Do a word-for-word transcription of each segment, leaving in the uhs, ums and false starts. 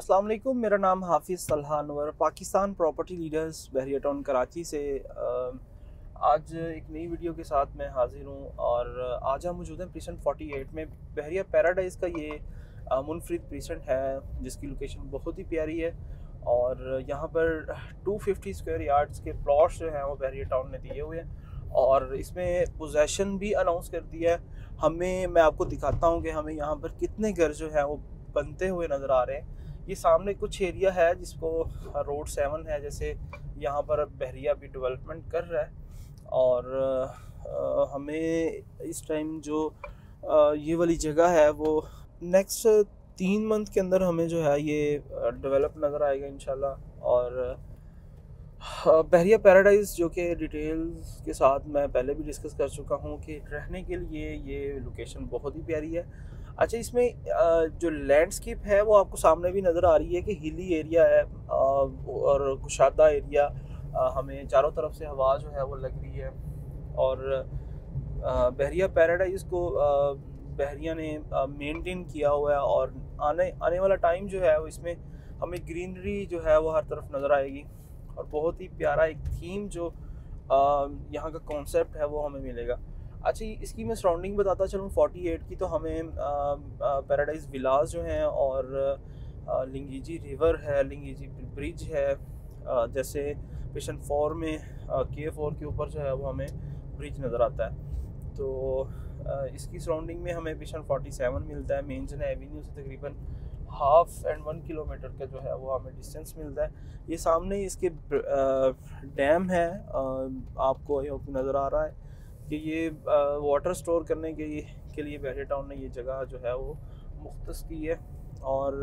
अस्सलाम वालेकुम, मेरा नाम Hafiz Salha Anwar, Pakistan property leaders Bahria town Karachi से आज एक नई वीडियो के साथ मैं हाज़िर हूँ। और आज हम मौजूद हैं प्रीसेंट अड़तालीस में। बहरिया पैराडाइज़ का ये मुनफरिद प्रीसेंट है जिसकी लोकेशन बहुत ही प्यारी है। और यहाँ पर दो सौ पचास स्क्वायर यार्ड्स के प्लॉट्स जो हैं वो बहरिया टाउन में दिए हुए हैं और इसमें पोजेसन भी अनाउंस कर दिया है हमें। मैं आपको दिखाता हूँ कि हमें यहाँ पर कितने घर जो हैं वो बनते हुए नज़र आ रहे हैं। ये सामने कुछ एरिया है जिसको रोड सेवन है, जैसे यहाँ पर बहरिया भी डेवलपमेंट कर रहा है। और आ, हमें इस टाइम जो आ, ये वाली जगह है वो नेक्स्ट तीन मंथ के अंदर हमें जो है ये डेवलप नज़र आएगा इंशाल्लाह। और बहरिया पैराडाइज़ जो कि डिटेल्स के साथ मैं पहले भी डिस्कस कर चुका हूँ कि रहने के लिए ये लोकेशन बहुत ही प्यारी है। अच्छा, इसमें जो लैंडस्केप है वो आपको सामने भी नज़र आ रही है कि हिली एरिया है और कुशादा एरिया, हमें चारों तरफ से हवा जो है वो लग रही है। और बहरिया पैराडाइज़ को बहरिया ने मेंटेन किया हुआ है और आने आने वाला टाइम जो है वो इसमें हमें ग्रीनरी जो है वो हर तरफ नज़र आएगी और बहुत ही प्यारा एक थीम जो यहाँ का कॉन्सेप्ट है वो हमें मिलेगा। अच्छा, इसकी मैं सराउंडिंग बताता चलूँ अड़तालीस की, तो हमें पैराडाइज़ विलास जो हैं और आ, लिंगीजी रिवर है, लिंगीजी ब्रिज है, आ, जैसे पेशन फोर में के फोर के ऊपर जो है वो हमें ब्रिज नज़र आता है। तो आ, इसकी सराउंडिंग में हमें पेशन सैंतालीस मिलता है। मेन जन एवेन्यू से तकरीबन हाफ एंड वन किलोमीटर का जो है वो हमें डिस्टेंस मिलता है। ये सामने इसके डैम है, आपको नज़र आ रहा है कि ये वाटर स्टोर करने के लिए के लिए बहरिया टाउन ने ये जगह जो है वो मुख्तस की है। और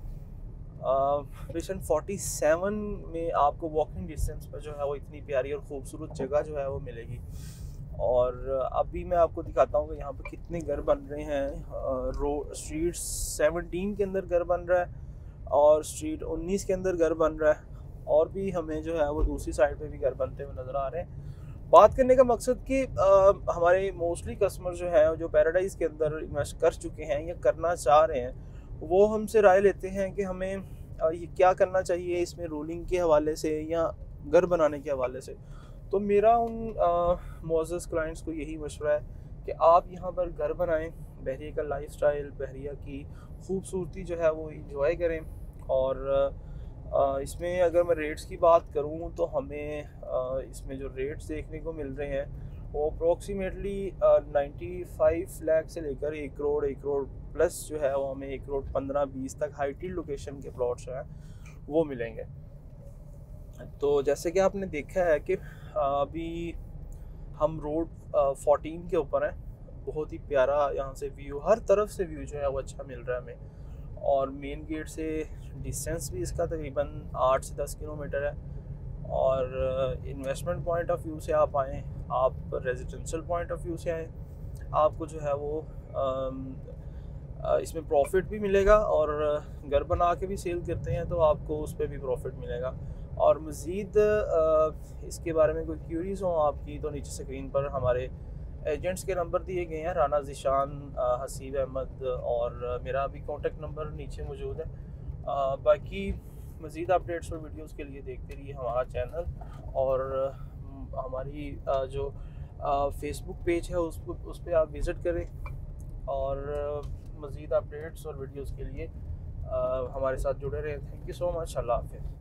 पेशन सैंतालीस में आपको वॉकिंग डिस्टेंस पर जो है वो इतनी प्यारी और ख़ूबसूरत जगह जो है वो मिलेगी। और अभी मैं आपको दिखाता हूँ कि यहाँ पर कितने घर बन रहे हैं। रोड स्ट्रीट सत्रह के अंदर घर बन रहा है और स्ट्रीट उन्नीस के अंदर घर बन रहा है, और भी हमें जो है वो दूसरी साइड पे भी घर बनते हुए नज़र आ रहे हैं। बात करने का मकसद कि आ, हमारे मोस्टली कस्टमर जो हैं जो पैराडाइज़ के अंदर इन्वेस्ट कर चुके हैं या करना चाह रहे हैं, वो हमसे राय लेते हैं कि हमें आ, ये क्या करना चाहिए इसमें रूलिंग के हवाले से या घर बनाने के हवाले से। तो मेरा उन मुअज़्ज़ज़ क्लाइंट्स को यही मशवरा है कि आप यहाँ पर घर बनाएं, बहरिया का लाइफस्टाइल, बहरिया की खूबसूरती जो है वो इंजॉय करें। और आ, इसमें अगर मैं रेट्स की बात करूँ तो हमें आ, इसमें जो रेट्स देखने को मिल रहे हैं वो अप्रोक्सीमेटली नाइन्टी फाइव लाख से लेकर एक करोड़ एक करोड़ प्लस जो है वो हमें एक करोड़ पंद्रह बीस तक हाईटी लोकेशन के प्लॉट्स हैं वो मिलेंगे। तो जैसे कि आपने देखा है कि अभी हम रोड फोर्टीन के ऊपर हैं, बहुत ही प्यारा यहाँ से व्यू, हर तरफ से व्यू जो है वो अच्छा मिल रहा है हमें। और मेन गेट से डिस्टेंस भी इसका तकरीबन आठ से दस किलोमीटर है। और इन्वेस्टमेंट पॉइंट ऑफ व्यू से आप आएँ, आप रेजिडेंशियल पॉइंट ऑफ व्यू से आएँ, आपको जो है वो आ, इसमें प्रॉफिट भी मिलेगा। और घर बना के भी सेल करते हैं तो आपको उस पर भी प्रॉफिट मिलेगा। और मज़ीद इसके बारे में कोई क्यूरीज हो आपकी तो नीचे स्क्रीन पर हमारे एजेंट्स के नंबर दिए गए हैं, राना ज़िशान, हसीब अहमद, और मेरा भी कॉन्टेक्ट नंबर नीचे मौजूद है। आ, बाकी मज़ीद अपडेट्स और वीडियोस के लिए देखते रहिए हमारा चैनल और हमारी आ, जो फेसबुक पेज है उस उस पर आप विज़िट करें। और मज़ीद अपडेट्स और वीडियोस के लिए आ, हमारे साथ जुड़े रहें। Thank you so much. अल्लाह हाफ़िज़।